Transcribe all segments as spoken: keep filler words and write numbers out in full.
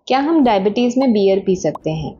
क्या हम डायबिटीज़ में बियर पी सकते हैं?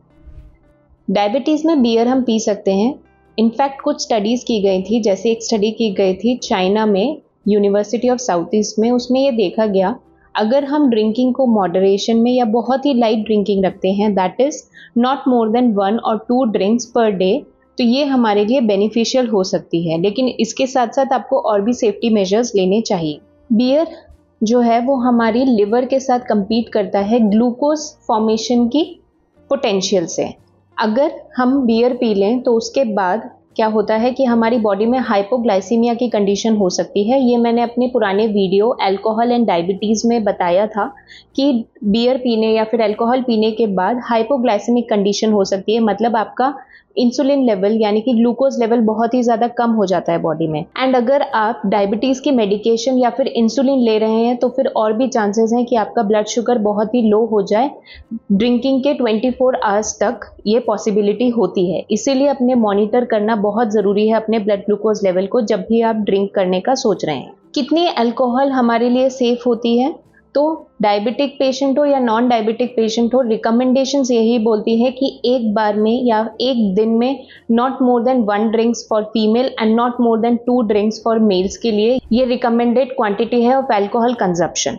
डायबिटीज़ में बियर हम पी सकते हैं। इनफैक्ट कुछ स्टडीज़ की गई थी, जैसे एक स्टडी की गई थी चाइना में, यूनिवर्सिटी ऑफ साउथ ईस्ट में। उसमें ये देखा गया, अगर हम ड्रिंकिंग को मॉडरेशन में या बहुत ही लाइट ड्रिंकिंग रखते हैं, that is not more than one or two drinks per day, तो ये हमारे लिए बेनिफिशियल हो सकती है। लेकिन इसके साथ साथ आपको और भी सेफ्टी मेजर्स लेने चाहिए। बियर जो है वो हमारी लिवर के साथ compete करता है ग्लूकोज फॉर्मेशन की पोटेंशियल से। अगर हम बियर पी लें तो उसके बाद क्या होता है कि हमारी बॉडी में हाइपोग्लाइसीमिया की कंडीशन हो सकती है। ये मैंने अपने पुराने वीडियो अल्कोहल एंड डायबिटीज़ में बताया था कि बियर पीने या फिर अल्कोहल पीने के बाद हाइपोग्लाइसेमिक कंडीशन हो सकती है, मतलब आपका इंसुलिन लेवल यानी कि ग्लूकोज लेवल बहुत ही ज़्यादा कम हो जाता है बॉडी में। एंड अगर आप डायबिटीज़ की मेडिकेशन या फिर इंसुलिन ले रहे हैं तो फिर और भी चांसेस हैं कि आपका ब्लड शुगर बहुत ही लो हो जाए। ड्रिंकिंग के चौबीस आवर्स तक ये पॉसिबिलिटी होती है, इसीलिए अपने मॉनिटर करना बहुत ज़रूरी है अपने ब्लड ग्लूकोज लेवल को जब भी आप ड्रिंक करने का सोच रहे हैं। कितनी अल्कोहल हमारे लिए सेफ होती है? तो डायबिटिक पेशेंट हो या नॉन डायबिटिक पेशेंट हो, रिकमेंडेशंस यही बोलती है कि एक बार में या एक दिन में not more than one drinks for female and not more than two drinks for males के लिए ये रिकमेंडेड क्वांटिटी है ऑफ अल्कोहल कंजप्शन।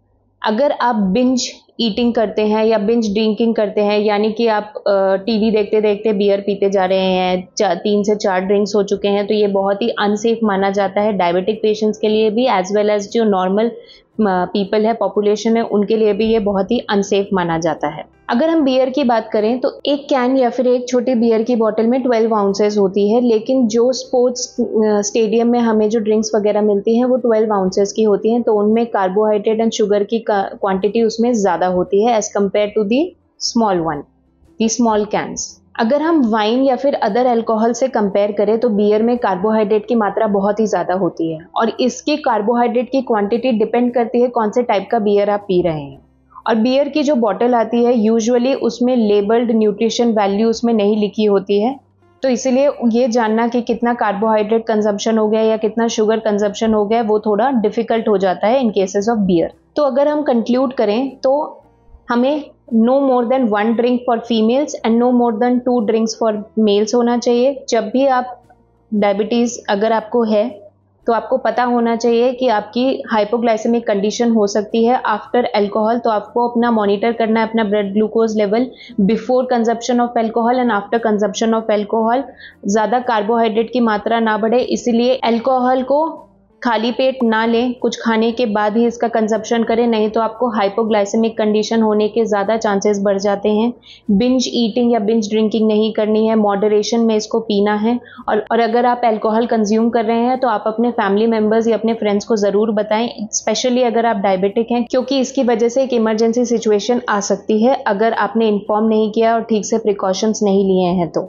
अगर आप बिंज ईटिंग करते हैं या बिंज ड्रिंकिंग करते हैं, यानी कि आप टीवी देखते देखते बियर पीते जा रहे हैं, चार तीन से चार ड्रिंक्स हो चुके हैं, तो ये बहुत ही अनसेफ माना जाता है डायबिटिक पेशेंट्स के लिए भी, एज वेल एज जो नॉर्मल पीपल है, पॉपुलेशन है, उनके लिए भी ये बहुत ही अनसेफ माना जाता है। अगर हम बियर की बात करें तो एक कैन या फिर एक छोटी बियर की बोतल में ट्वेल्व आउंसेस होती है, लेकिन जो स्पोर्ट्स स्टेडियम में हमें जो ड्रिंक्स वगैरह मिलती हैं वो ट्वेल्व आउंसेस की होती हैं, तो उनमें कार्बोहाइड्रेट एंड शुगर की क्वांटिटी उसमें ज़्यादा होती है as compare to the small one, the small cans. अगर हम वाइन या फिर अदर अल्कोहल से कंपेयर करें तो बियर में कार्बोहाइड्रेट की मात्रा बहुत ही ज़्यादा होती है, और इसकी कार्बोहाइड्रेट की क्वांटिटी डिपेंड करती है कौन से टाइप का बियर आप पी रहे हैं। और बियर की जो बॉटल आती है यूजुअली उसमें लेबल्ड न्यूट्रिशन वैल्यू उसमें नहीं लिखी होती है, तो इसीलिए ये जानना कि कितना कार्बोहाइड्रेट कंजप्शन हो गया या कितना शुगर कंजप्शन हो गया वो थोड़ा डिफिकल्ट हो जाता है इन केसेस ऑफ बियर। तो अगर हम कंक्लूड करें तो हमें no more than one drink for females and no more than two drinks for males होना चाहिए। जब भी आप डायबिटीज़ अगर आपको है तो आपको पता होना चाहिए कि आपकी हाइपोग्लाइसेमिक कंडीशन हो सकती है आफ्टर अल्कोहल, तो आपको अपना मॉनिटर करना है अपना blood glucose level before consumption of alcohol and after consumption of alcohol. ज़्यादा कार्बोहाइड्रेट की मात्रा ना बढ़े, इसलिए अल्कोहल को खाली पेट ना लें, कुछ खाने के बाद ही इसका कंजप्शन करें, नहीं तो आपको हाइपोग्लाइसेमिक कंडीशन होने के ज़्यादा चांसेस बढ़ जाते हैं। बिंज ईटिंग या बिंज ड्रिंकिंग नहीं करनी है, मॉडरेशन में इसको पीना है। और और अगर आप अल्कोहल कंज्यूम कर रहे हैं तो आप अपने फैमिली मेम्बर्स या अपने फ्रेंड्स को ज़रूर बताएं, स्पेशली अगर आप डायबिटिक हैं, क्योंकि इसकी वजह से एक इमरजेंसी सिचुएशन आ सकती है अगर आपने इन्फॉर्म नहीं किया और ठीक से प्रिकॉशंस नहीं लिए हैं। तो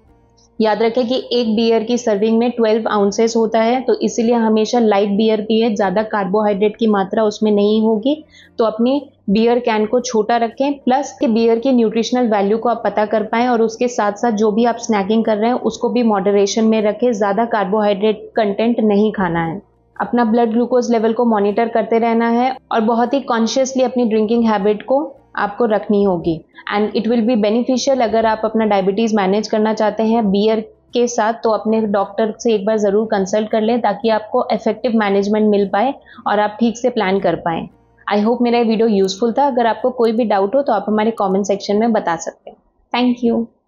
याद रखें कि एक बियर की सर्विंग में ट्वेल्व आउंसेस होता है, तो इसीलिए हमेशा लाइट बियर पिए, ज़्यादा कार्बोहाइड्रेट की मात्रा उसमें नहीं होगी। तो अपनी बियर कैन को छोटा रखें, प्लस कि बियर की न्यूट्रिशनल वैल्यू को आप पता कर पाएँ, और उसके साथ साथ जो भी आप स्नैकिंग कर रहे हैं उसको भी मॉडरेशन में रखें, ज़्यादा कार्बोहाइड्रेट कंटेंट नहीं खाना है। अपना ब्लड ग्लूकोज लेवल को मॉनिटर करते रहना है और बहुत ही कॉन्शियसली अपनी ड्रिंकिंग हैबिट को आपको रखनी होगी। And it will be beneficial अगर आप अपना डायबिटीज़ मैनेज करना चाहते हैं बियर के साथ, तो अपने डॉक्टर से एक बार ज़रूर कंसल्ट कर लें ताकि आपको इफेक्टिव मैनेजमेंट मिल पाए और आप ठीक से प्लान कर पाएँ। आई होप मेरा वीडियो यूज़फुल था। अगर आपको कोई भी डाउट हो तो आप हमारे कमेंट सेक्शन में बता सकते हैं। Thank you.